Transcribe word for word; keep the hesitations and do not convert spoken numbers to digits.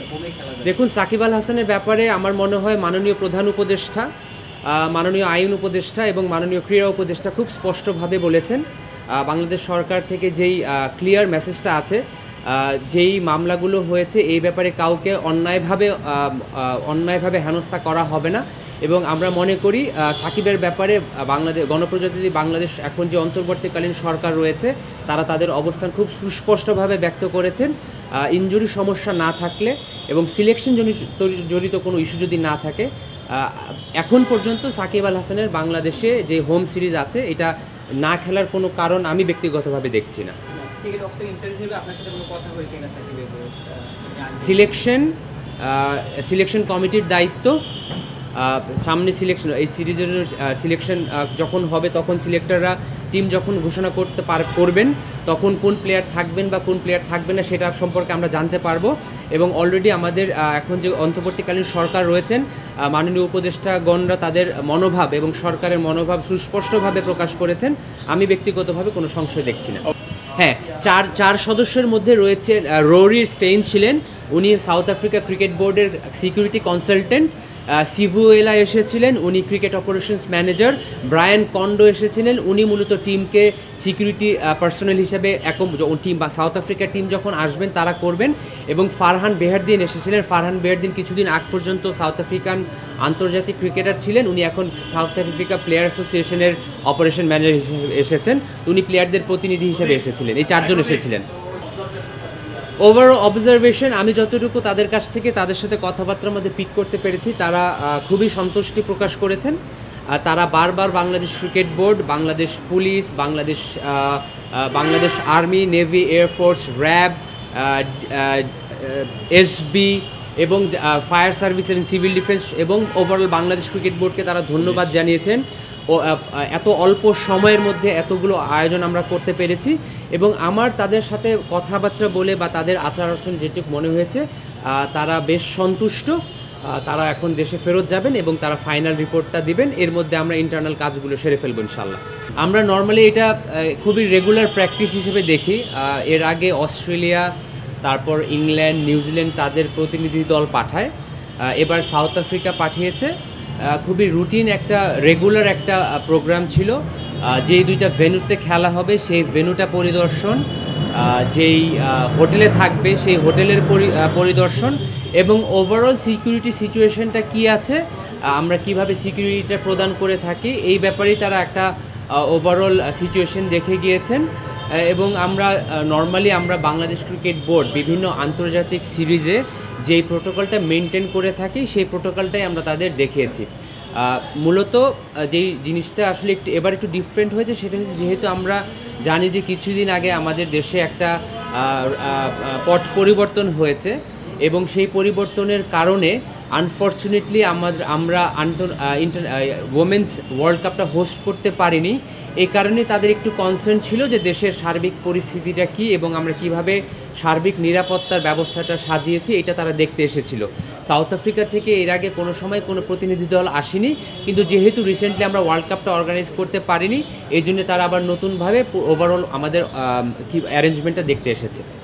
দেখুন, সাকিব আল হাসানের ব্যাপারে আমার মনে হয় মাননীয় প্রধান উপদেষ্টা, মাননীয় আইন উপদেষ্টা এবং মাননীয় ক্রীড়া উপদেষ্টা খুব স্পষ্টভাবে বলেছেন বাংলাদেশ সরকার থেকে যেই ক্লিয়ার মেসেজটা আছে, যেই মামলাগুলো হয়েছে এই ব্যাপারে কাউকে অন্যায়ভাবে অন্যায়ভাবে হেনস্থা করা হবে না। এবং আমরা মনে করি সাকিবের ব্যাপারে বাংলাদেশ গণপ্রজাতন্ত্রী বাংলাদেশ এখন যে অন্তর্বর্তীকালীন সরকার রয়েছে তারা তাদের অবস্থান খুব সুস্পষ্টভাবে ব্যক্ত করেছেন। ইনজুরি সমস্যা না থাকলে এবং সিলেকশন জড়িত কোনো ইস্যু যদি না থাকে, এখন পর্যন্ত সাকিব আল হাসানের বাংলাদেশে যে হোম সিরিজ আছে এটা না খেলার কোনো কারণ আমি ব্যক্তিগতভাবে দেখছি না। সিলেকশন সিলেকশন কমিটির দায়িত্ব, সামনে সিলেকশন এই সিরিজের সিলেকশন যখন হবে তখন সিলেক্টররা টিম যখন ঘোষণা করতে পার করবেন তখন কোন প্লেয়ার থাকবেন বা কোন প্লেয়ার থাকবেন না সেটা সম্পর্কে আমরা জানতে পারবো। এবং অলরেডি আমাদের এখন যে অন্তর্বর্তীকালীন সরকার রয়েছেন মাননীয় উপদেষ্টাগণরা তাদের মনোভাব এবং সরকারের মনোভাব সুস্পষ্টভাবে প্রকাশ করেছেন। আমি ব্যক্তিগতভাবে কোনো সংশয় দেখছি না। হ্যাঁ, চার চার সদস্যের মধ্যে রয়েছে রোরি স্টেইন ছিলেন, উনি সাউথ আফ্রিকা ক্রিকেট বোর্ডের সিকিউরিটি কনসালটেন্ট। সিভুয়েলা এসেছিলেন, উনি cricket operations manager. Brian Kondo এসেছিলেন, উনি মূলত টিমকে সিকিউরিটি পার্সোনাল হিসেবে একম টিম বা সাউথ আফ্রিকার টিম যখন আসবেন তারা করবেন। এবং ফারহান বেহারদিন এসেছিলেন। ফারহান বেহারদিন কিছুদিন আগ পর্যন্ত সাউথ আফ্রিকান আন্তর্জাতিক ক্রিকেটার ছিলেন, উনি এখন সাউথ আফ্রিকা প্লেয়ার অ্যাসোসিয়েশনের অপারেশন ম্যানেজার হিসেবে এসেছেন, উনি প্লেয়ারদের প্রতিনিধি হিসেবে এসেছিলেন। এই চারজন এসেছিলেন। ওভারঅল অবজারভেশন, আমি যতটুকু তাদের কাছ থেকে তাদের সাথে কথাবার্তার মধ্যে পিক করতে পেরেছি তারা খুবই সন্তুষ্টি প্রকাশ করেছেন। তারা বারবার Bangladesh cricket board, Bangladesh police, Bangladesh Bangladesh army, navy, air force, RAB, SB এবং ফায়ার সার্ভিস এবং সিভিল ডিফেন্স এবং ওভারঅল বাংলাদেশ ক্রিকেট বোর্ডকে তারা ধন্যবাদ জানিয়েছেন। ও এত অল্প সময়ের মধ্যে এতগুলো আয়োজন আমরা করতে পেরেছি। এবং আমার তাদের সাথে কথাবার্তা বলে বা তাদের আচার আচরণ যেটুকু মনে হয়েছে তারা বেশ সন্তুষ্ট। তারা এখন দেশে ফেরত যাবেন এবং তারা ফাইনাল রিপোর্টটা দিবেন। এর মধ্যে আমরা ইন্টারনাল কাজগুলো সেরে ফেলবো ইনশাল্লাহ। আমরা নর্মালি এটা খুবই রেগুলার প্র্যাকটিস হিসেবে দেখি। এর আগে অস্ট্রেলিয়া, তারপর ইংল্যান্ড, নিউজিল্যান্ড তাদের প্রতিনিধি দল পাঠায়, এবার সাউথ আফ্রিকা পাঠিয়েছে। খুবই রুটিন একটা রেগুলার একটা প্রোগ্রাম ছিল। যেই দুইটা ভেন্যুতে খেলা হবে সেই ভেন্যুটা পরিদর্শন, যেই হোটেলে থাকবে সেই হোটেলের পরিদর্শন এবং ওভারঅল সিকিউরিটি সিচুয়েশনটা কী আছে, আমরা কিভাবে সিকিউরিটিটা প্রদান করে থাকি এই ব্যাপারেই তারা একটা ওভারঅল সিচুয়েশন দেখে গিয়েছেন। এবং আমরা নর্মালি আমরা বাংলাদেশ ক্রিকেট বোর্ড বিভিন্ন আন্তর্জাতিক সিরিজে যেই প্রোটোকলটা মেনটেন করে থাকি সেই প্রোটোকলটাই আমরা তাদের দেখিয়েছি। মূলত যেই জিনিসটা আসলে একটু এবার একটু ডিফারেন্ট হয়েছে সেটা হচ্ছে যেহেতু আমরা জানি যে কিছুদিন আগে আমাদের দেশে একটা পট পরিবর্তন হয়েছে এবং সেই পরিবর্তনের কারণে আনফর্চুনেটলি আমাদের আমরা আন্তর ইন্টার ওমেন্স ওয়ার্ল্ড কাপটা হোস্ট করতে পারিনি। এই কারণে তাদের একটু কনসার্ন ছিল যে দেশের সার্বিক পরিস্থিতিটা কী এবং আমরা কিভাবে সার্বিক নিরাপত্তার ব্যবস্থাটা সাজিয়েছি এটা তারা দেখতে এসেছিল। সাউথ আফ্রিকা থেকে এর আগে কোনো সময় কোনো প্রতিনিধি দল আসেনি, কিন্তু যেহেতু রিসেন্টলি আমরা ওয়ার্ল্ড কাপটা অর্গানাইজ করতে পারিনি এই জন্য তারা আবার নতুনভাবে ওভারঅল আমাদের কি অ্যারেঞ্জমেন্টটা দেখতে এসেছে।